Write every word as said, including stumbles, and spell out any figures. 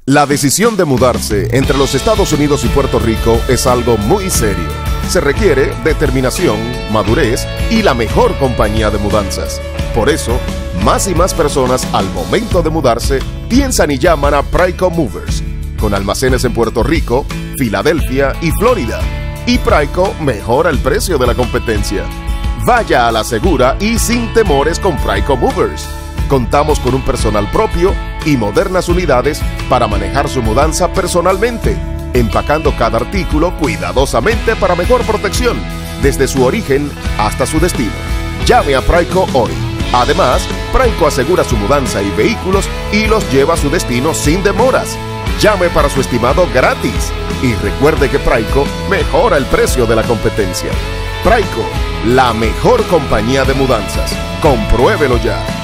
La decisión de mudarse entre los Estados Unidos y Puerto Rico es algo muy serio. Se requiere determinación, madurez y la mejor compañía de mudanzas. Por eso, más y más personas al momento de mudarse piensan y llaman a Prayco Movers, con almacenes en Puerto Rico, Filadelfia y Florida. Y Prayco mejora el precio de la competencia. Vaya a la segura y sin temores con Prayco Movers. Contamos con un personal propio y modernas unidades para manejar su mudanza personalmente, empacando cada artículo cuidadosamente para mejor protección, desde su origen hasta su destino. Llame a Prayco hoy. Además, Prayco asegura su mudanza y vehículos y los lleva a su destino sin demoras. Llame para su estimado gratis. Y recuerde que Prayco mejora el precio de la competencia. Prayco, la mejor compañía de mudanzas. Compruébelo ya.